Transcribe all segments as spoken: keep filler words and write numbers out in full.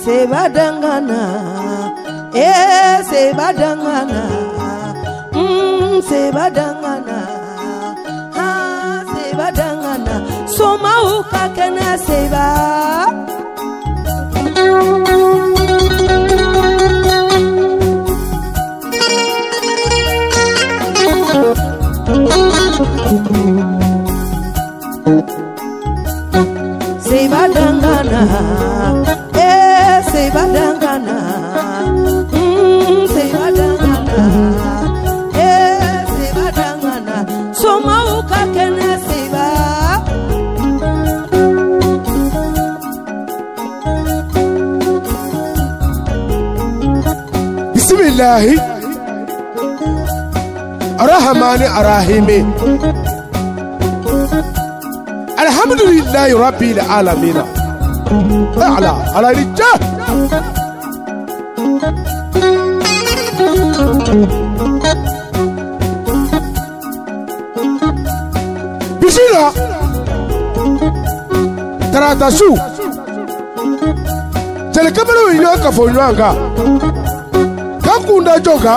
sebadangana, eh sebadangana, mm sebadangana, ha sebadangana, soma ukakena seba. Sebadangana, eh sebadangana, mm sebadangana, eh sebadangana, soma ukakena seba. Bismillahi Arrahmani Arrahimi. Alhamdulillahi Rabbil Alamin. A'la ala rijal. Bishira Taratasu Telekabalo yoka fonywanga Kakunda joka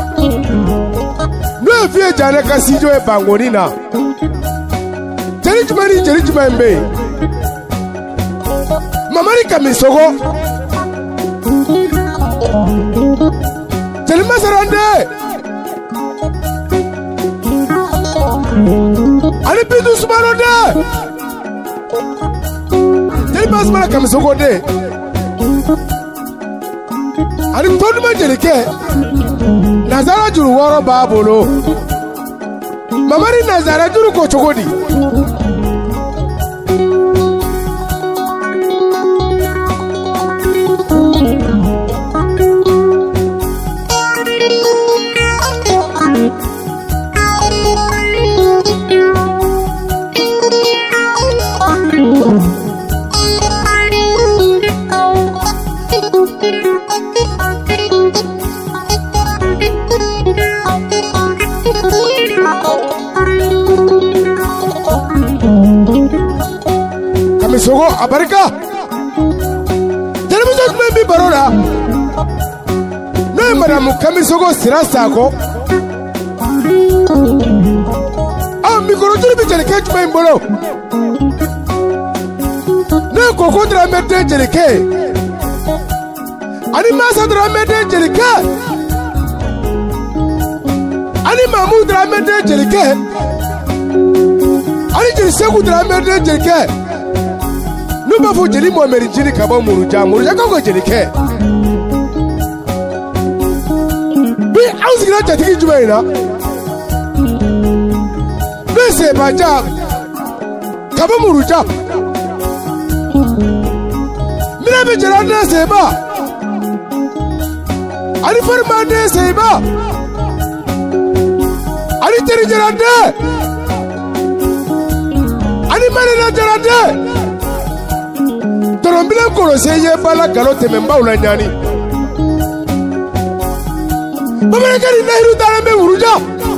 Nwe fie jane kasijo e bangonina Jerichmani Jerichmembe Mamari kamisogo Jelimasarande Ali pidu sumarode Jelimasmara kamisogo de Ali toduma jelike Nazara juru woro babolo Mamari Nazara juru ko chogodi Kamisogo abarika Television membi barora No madamu Kamisogo sirasako Ah mikoro tuli bijele kechuma mbolo No koko dramete jelike Ani masa dramete jelike Ani mamu dramete jelike Ani jeliseku dramete jelike Nuba fu jeli mo merijini kabo muruja muruja kako jelike Bi ausikina chatiki jumaina Nese baja kabo muruja Mina be jela nese ba Ani farma nese ba Ani teri jela de Ani marina jela de Torombila koro seye bala galote memba ulanyani Babaraka ni nahiru darame uruja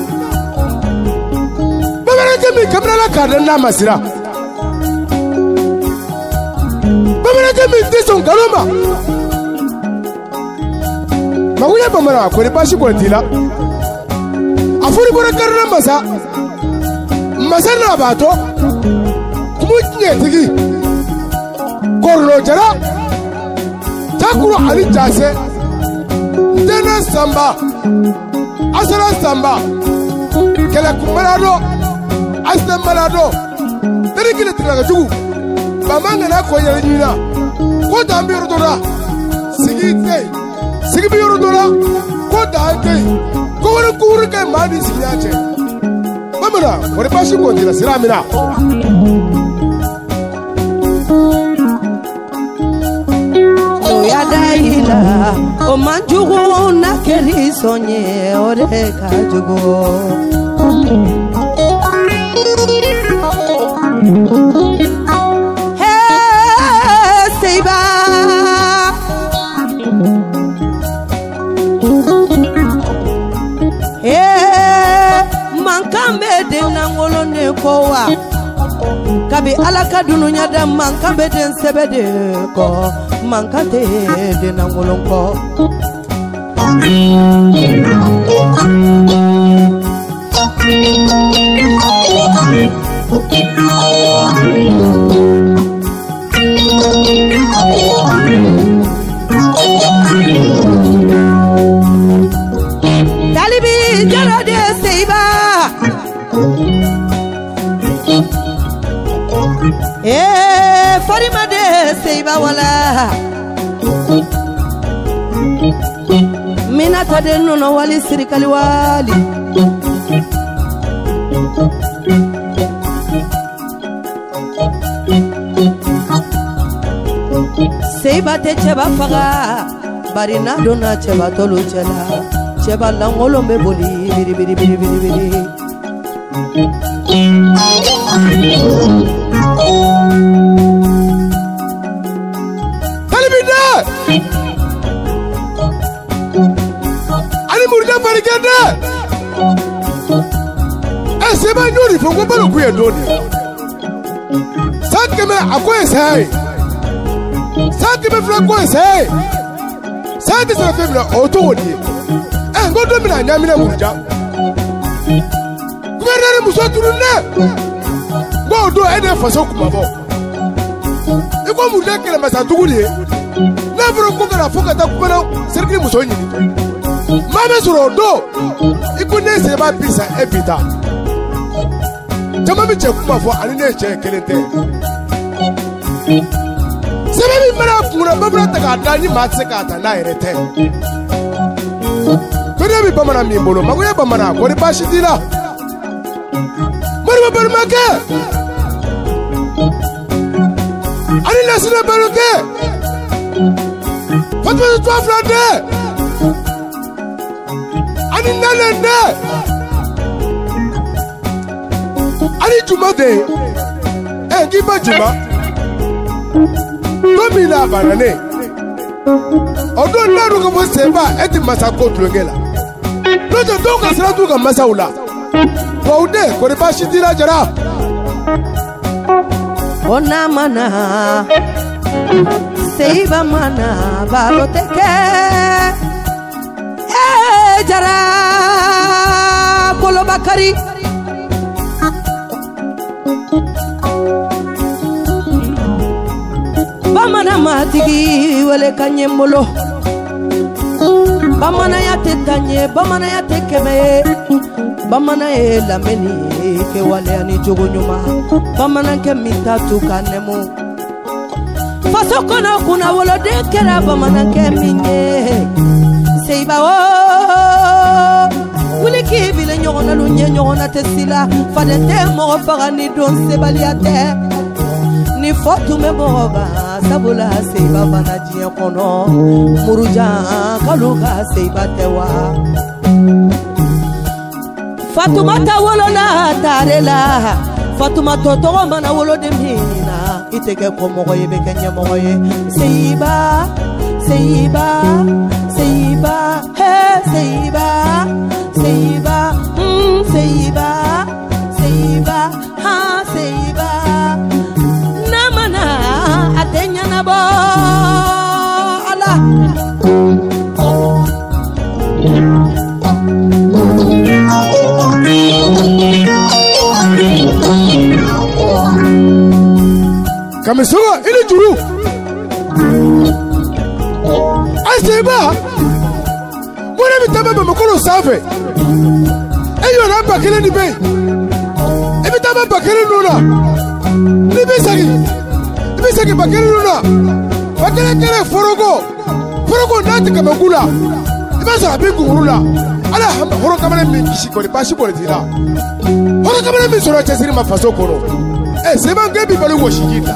Babaraka mi kamrala kadana masira Babaraka mi tison kaloma Maguya bamara kore bashi kwa tila Afuri kore karana masa Masa na bato Kumutinye tiki Korlo jara Takuro ali jase Ndena samba Asara samba Kela kumarado Asna malado Teri kile tinaga jugu Bamanga na kwa yale nina Kota ambi yorodora Sigi te Sigi bi yorodora Kota ante Kowara kuhuri kai mani sigi yache Mamana Wale bashi kwa tila siramina Daila o manjugo na keli sonye ore kajugo Hey Seba Hey mankambe de nangolo ne kowa Kabi alaka dununya da manka beden sebede ko manka te de nangolon ko Talibi jara de seiba eh farima de seiba wala mina tade nuno wali sirikali wali seiba te cheba faga barina dona cheba tolu chela cheba langolo me boli biri biri biri biri biri Talibida ani murda barikada eh seiba nyori fongo balo kuye doni sakeme akoye sai sakeme fra koye sai sadi sa femina otoni eh ngodo mina nyamina murja guverneur muso turune ngodo ene faso kumabo iko murda kele masa tuguli na furo ko kana foka ta kubana serikali muso nyini mame suro do iko ne se ba bisa ebita tama mi che kuma fo ani ne che kelente sebe mi mara kuna babra ta ka dani ma se ka ta na irete kone mi bamana mi mbolo magoya bamana ko ri bashi dila mari babar maka ani lasina baroke fatwa to aflade ani nalende ani juma de eh giba juma domina banane odo naru ko seba eti masako tulongela lojo to ka sira tu ka masaula baude ko ri bashi dila jara ona mana seiba mana baloteke eh jara kolo bakari bamana matigi wale kanyembolo bamana ya tetanye bamana ya tekeme bamana e lameni ke wale ani jogo nyuma bamana ke mitatu kanemu faso kono kuna wolo de kera bamana ke minye seiba o wuli ki bile nyona lu nye nyona tesila fadete mo fagani don sebaliate ni fotu me boga sabula seiba bana jiye kono muruja kaluga seiba tewa Fatumata wolo na tarela Fatumata to mana wolo de mina iteke ko mo ye be kenya mo ye seiba seiba seiba he seiba seiba mm seiba seiba ha seiba namana atenya na bo ala Kamisoga ili juru Aseba Mwana mitama mamakolo safe Eyo na bakele ni bei Emitama bakele nuna Libe sagi Libe sagi bakele nuna Bakele kere forogo Forogo nati kamakula Iba sa bingu hurula Ala hamba horo kamane mingishi kore bashi kore tira Horo kamane minsoro chesiri mafaso kono Eh seba ngebi balu washikita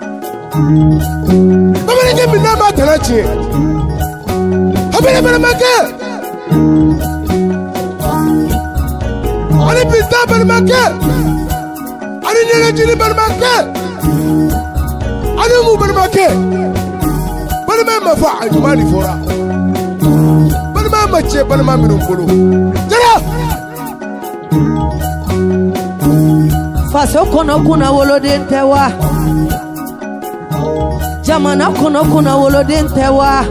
Bamana ke minna ma tarache Habere bere make Ani pinta bere make Ani nene jini bere make Ani mu bere make Bere me ma fa ajumani fora Bere me ma che bere ma mirumbulu Jara faso kono kuna woloden tewa jamana kono kuna woloden tewa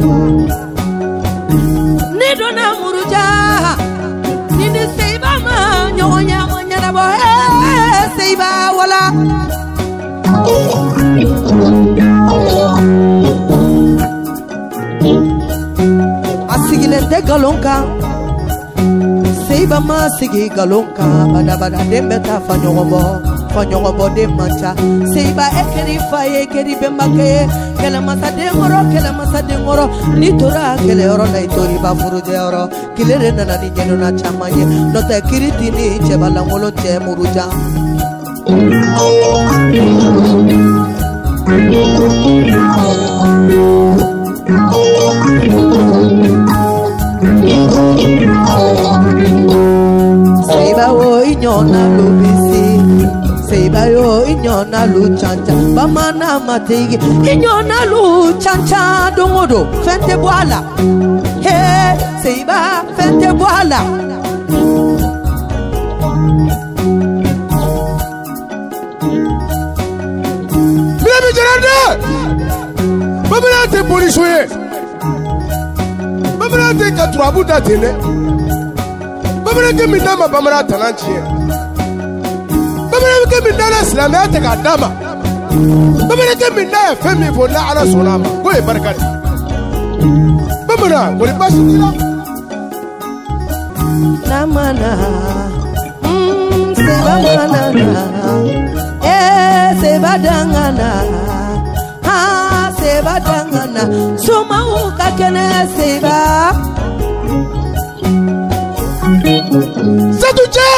ni dona muruja ni ni seiba ma nyonya nyana bo eh seiba wala asigilente galonka seiba ma sigi galonka bada bada dembeta fanyobo fanyobo de mancha seiba ekeri faye ekeri bembake kele masa de ngoro kele masa de ngoro ni tora kele oro na itori ba furuje oro kilere na ni nyeno na chamaye no te kiriti ni chebala ngolo che muruja seiba wo inyona lubisi seiba yo inyona lu chancha bamana mategi inyona lu chancha dongodo fente boala he seiba fente boala Bibi Jaranda Babana te poliswe Babana te katurabu da tene Babana ke midama bamana tananchie Babana ke midana islamia te kadama Babana ke midana femi vola ala sonama ko e barkati Babana ko le bashi dila namana mm seba manana eh seba dangana ha seba dangana soma ukakene seba Satuche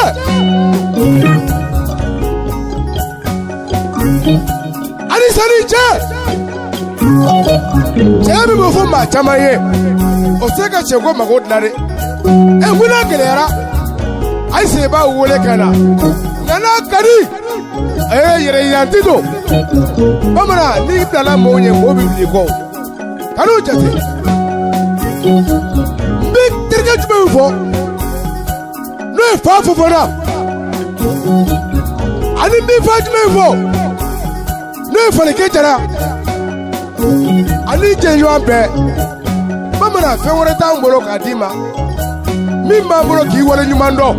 Ani saniche Chemi mfumba chamaye Oseka chego magodnare E nguna kelera Ai seba uwole kana Nana kari Eh yere yantido Bamana ni dala monye mobi liko Kanu jate Mbik tirga chube ufo No e fa fofona Ani mbi fa chube ufo No e fa leke jara Ani jenyo ambe Bamana fe wore ta mbolo kadima Mimba mbolo ki wole nyumando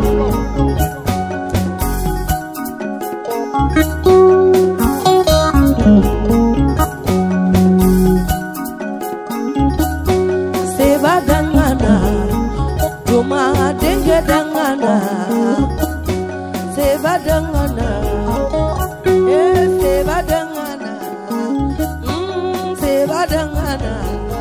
seba dangana Juma denge dangana seba dangana eh seba dangana mm seba dangana